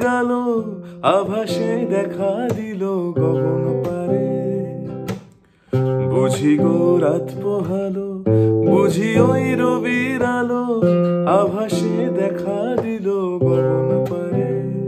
রবির আলো আভাসে দেখা দিল গগন পারে। বুঝি গো রাত পোহালো, বুঝি ওই রবির আলো আভাসে দেখা দিল গগন পারে।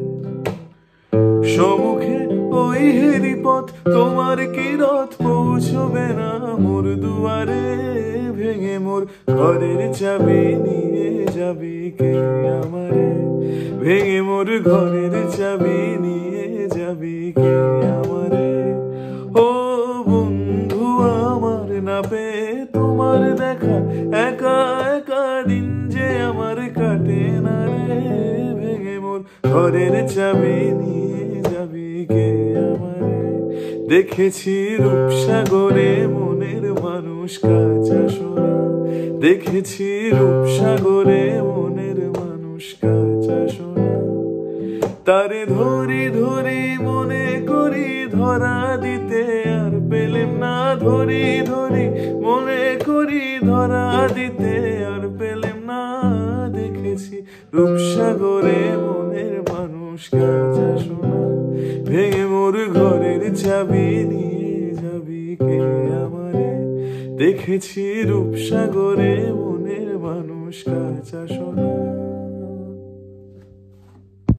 সম্মুখে ওই হেরিপথ, তোমার কি রথ পৌঁছবে না মোর দুয়ারে? ভেঙে মোর ঘরের চাবি নিয়ে যাবি কে আমারে? ভেঙে মোর ঘরের চাবি নিয়ে যাবি কে আমারে? ও বন্ধু আমার, না পেয়ে তোমার দেখা একা একা দিন যে আমার কাটে না রে। ভেঙে মোর ঘরের চাবি নিয়ে যাবি কে আমারে? দেখেছি রূপসাগরে মনের মানুষ কাঁচা সোনা, দেখেছি রূপসাগরে মনের মানুষ কাঁচা সোনা। তারে ধরি ধরি মনে করি ধরা দিতে আর পেলেম না, ধরি ধরি মনে করি ধরা দিতে আর পেলেম না। দেখেছি রূপসাগরে মনের মানুষ কাঁচা সোনা, ভেঙে মোর ঘরের চাবি নিয়ে যাবি কে আমারে? দেখেছি রূপসাগরে মনের মানুষ কাঁচা সোনা।